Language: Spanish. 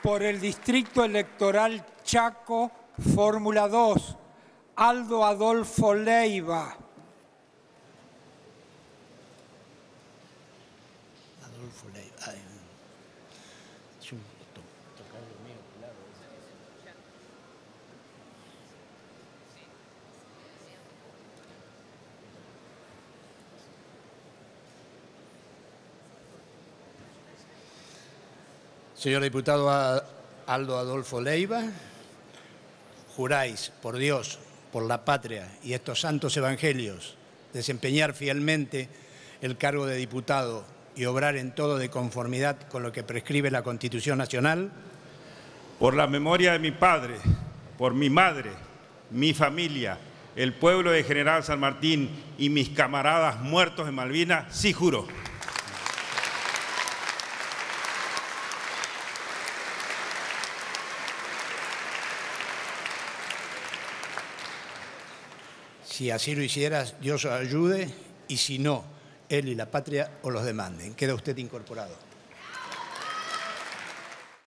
Por el Distrito Electoral Chaco, Fórmula 2, Aldo Adolfo Leiva. Adolfo Leiva. Ay, Señor diputado Aldo Adolfo Leiva, juráis por Dios, por la patria y estos santos evangelios, desempeñar fielmente el cargo de diputado y obrar en todo de conformidad con lo que prescribe la Constitución Nacional. Por la memoria de mi padre, por mi madre, mi familia, el pueblo de General San Martín y mis camaradas muertos en Malvinas, sí juro. Si así lo hicieras, Dios os ayude, y si no, él y la patria os los demanden. Queda usted incorporado.